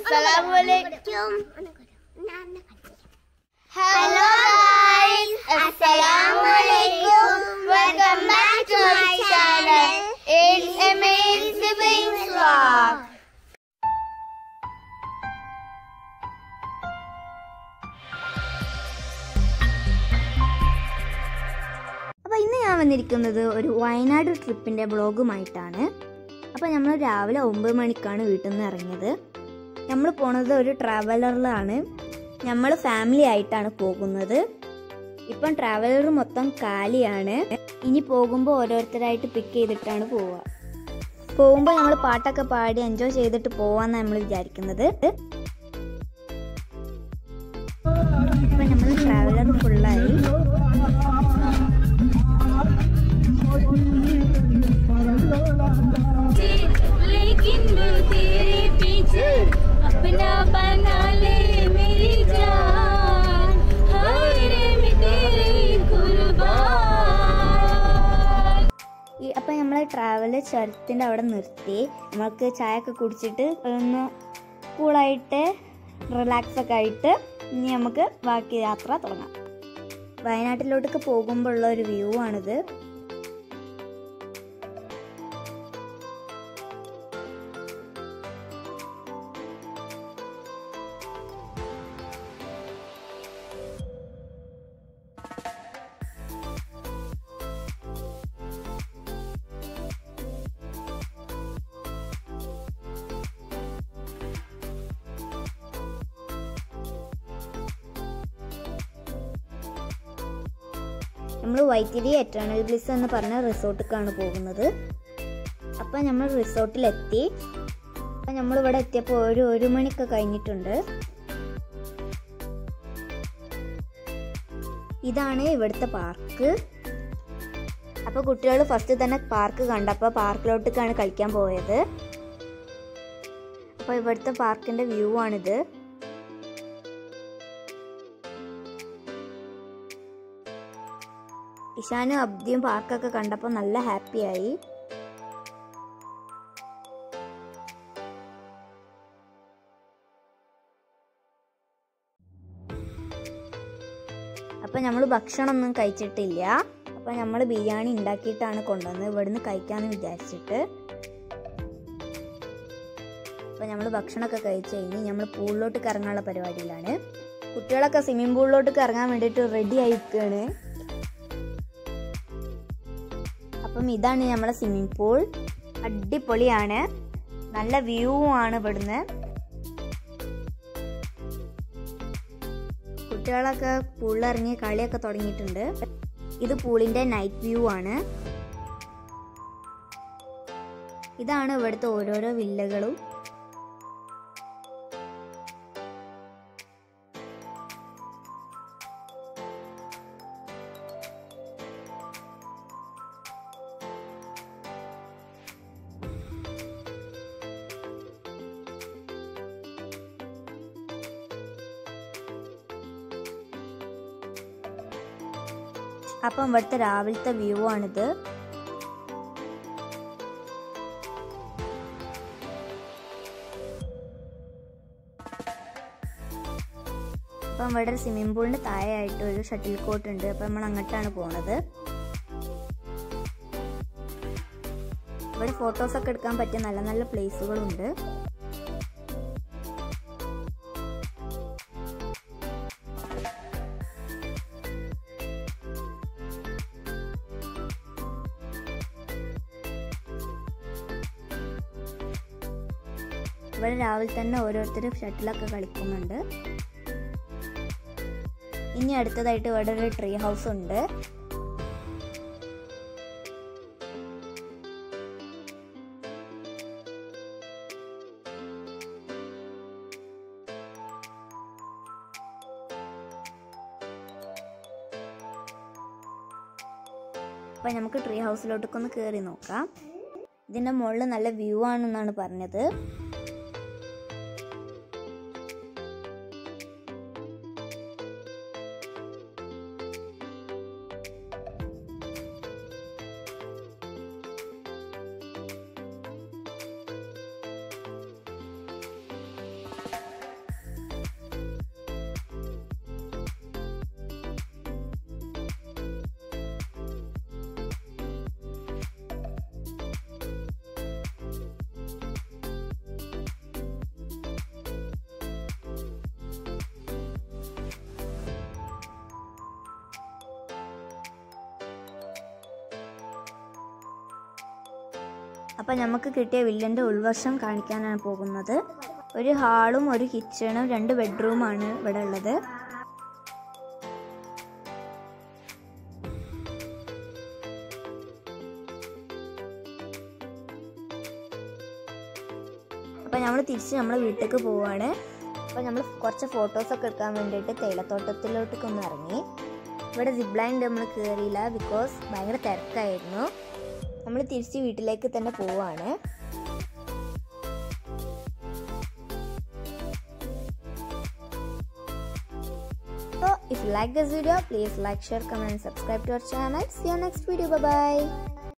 Assalamualaikum. Hello guys, Assalamualaikum. Welcome back to my channel. It's Amazing Vlog. അപ്പോൾ ഇന്ന് ഞാൻ വന്നിരിക്കുന്നത് ഒരു വയനാട് ട്രിപ്പിന്റെ വ്ളോഗുമായിട്ടാണ്. അപ്പോൾ നമ്മൾ രാവിലെ 9 മണിക്കാണ് വീട്ടിൽ നിന്ന് ഇറങ്ങിയത്. നമ്മൾ പോണത് ഒരു ട്രാവലറിലാണ്. നമ്മൾ ഫാമിലി ആയിട്ടാണ് പോകുന്നത്. ഇപ്പം ട്രാവലർ മൊത്തം കാലിയാണ്. ഇനി പോകുമ്പോൾ ഓരോരുത്തരായിട്ട് പിക്ക് ചെയ്തിട്ടാണ് പോവുക. പോകുമ്പോൾ നമ്മൾ പാട്ടൊക്കെ പാടി എൻജോയ് ചെയ്തിട്ട് പോവാന്നാണ് നമ്മൾ വിചാരിക്കുന്നത്. ഇപ്പം നമ്മൾ ട്രാവലർ ഫുള്ളായി. लेकिन मैं तेरे पीछे अपना बना ले मेरी जान, हाय रे मैं तेरी कुर्बान. അപ്പം നമ്മൾ ട്രാവൽ ചുരത്തിൻ്റെ അവിടെ നിർത്തി നമ്മൾക്ക് ചായ ഒക്കെ കുടിച്ചിട്ട് ഒന്ന് കൂളായിട്ട് റിലാക്സൊക്കെ ആയിട്ട് ഇനി നമുക്ക് ബാക്കി യാത്ര തുടങ്ങാം. വയനാട്ടിലോട്ടൊക്കെ പോകുമ്പോൾ ഉള്ള ഒരു വ്യൂ ആണിത്. നമ്മൾ വൈത്തിരി എറ്റേണൽ ബ്ലിസ് എന്ന് പറഞ്ഞ റിസോർട്ടിലേക്കാണ് പോകുന്നത്. അപ്പം നമ്മൾ റിസോർട്ടിലെത്തി. അപ്പം നമ്മളിവിടെ എത്തിയപ്പോൾ ഒരു മണിയൊക്കെ കഴിഞ്ഞിട്ടുണ്ട്. ഇതാണ് ഇവിടുത്തെ പാർക്ക്. അപ്പോൾ കുട്ടികൾ ഫസ്റ്റ് തന്നെ പാർക്ക് കണ്ടപ്പോൾ പാർക്കിലോട്ടേക്കാണ് കളിക്കാൻ പോയത്. അപ്പോൾ ഇവിടുത്തെ പാർക്കിൻ്റെ വ്യൂ ആണിത്. ഇഷാനും അബ്ദിയും പാർക്കൊക്കെ കണ്ടപ്പോൾ നല്ല ഹാപ്പിയായി. അപ്പം നമ്മൾ ഭക്ഷണമൊന്നും കഴിച്ചിട്ടില്ല. അപ്പം നമ്മൾ ബിരിയാണി ഉണ്ടാക്കിയിട്ടാണ് കൊണ്ടുവന്നത് ഇവിടുന്ന് കഴിക്കാമെന്ന് വിചാരിച്ചിട്ട്. അപ്പം നമ്മൾ ഭക്ഷണമൊക്കെ കഴിച്ച് കഴിഞ്ഞ് നമ്മൾ പൂളിലോട്ട് ഇറങ്ങാനുള്ള പരിപാടിയിലാണ്. കുട്ടികളൊക്കെ സ്വിമ്മിംഗ് പൂളിലോട്ട് ഇറങ്ങാൻ വേണ്ടിയിട്ട് റെഡി ആയിരിക്കുകയാണ്. അപ്പം ഇതാണ് നമ്മളെ സ്വിമ്മിംഗ് പൂൾ. അടിപൊളിയാണ്, നല്ല വ്യൂ ആണ് ഇവിടുന്ന്. കുട്ടികളൊക്കെ പൂളിലിറങ്ങി കളിയൊക്കെ തുടങ്ങിയിട്ടുണ്ട്. ഇത് പൂളിൻ്റെ നൈറ്റ് വ്യൂ ആണ്. ഇതാണ് ഇവിടുത്തെ ഓരോരോ വില്ലകളും. അപ്പം ഇവിടുത്തെ രാവിലത്തെ വ്യൂ ആണിത്. അപ്പം ഇവിടെ സ്വിമ്മിംഗ് പൂളിൻ്റെ താഴെയായിട്ട് ഒരു ഷട്ടിൽ കോർട്ട് ഉണ്ട്. അപ്പം നമ്മൾ അങ്ങോട്ടാണ് പോണത്. ഇവിടെ ഫോട്ടോസൊക്കെ എടുക്കാൻ പറ്റിയ നല്ല നല്ല പ്ലേസുകളുണ്ട്. ഇവിടെ രാവിലെ തന്നെ ഓരോരുത്തരും ഷട്ടിലൊക്കെ കളിക്കുന്നുണ്ട്. ഇനി അടുത്തതായിട്ട് ഇവിടെ ഒരു ട്രീ ഹൗസ് ഉണ്ട്. അപ്പം നമുക്ക് ട്രീ ഹൗസിലോട്ടൊക്കെ ഒന്ന് കയറി നോക്കാം. ഇതിൻ്റെ മുകളിൽ നല്ല വ്യൂ ആണെന്നാണ് പറഞ്ഞത്. അപ്പം നമുക്ക് കിട്ടിയ വില്ലൻ്റെ ഉൾവശം കാണിക്കാനാണ് പോകുന്നത്. ഒരു ഹാളും ഒരു കിച്ചണും 2 ബെഡ്റൂമാണ് ഇവിടെ ഉള്ളത്. അപ്പം നമ്മൾ തിരിച്ച് നമ്മളെ വീട്ടിലേക്ക് പോവുകയാണ്. അപ്പോൾ നമ്മൾ കുറച്ച് ഫോട്ടോസൊക്കെ എടുക്കാൻ വേണ്ടിയിട്ട് തേയിലത്തോട്ടത്തിലോട്ടൊക്കെ ഒന്ന് ഇറങ്ങി. ഇവിടെ സിപ്പ് ലൈൻ നമ്മൾ കയറിയില്ല, ബിക്കോസ് ഭയങ്കര തിരക്കായിരുന്നു. നമ്മൾ തിരിച്ച് വീട്ടിലേക്ക് തന്നെ പോവുകയാണ്. So if you like this video, please like, share, comment and subscribe to our channel. See you next video. Bye bye.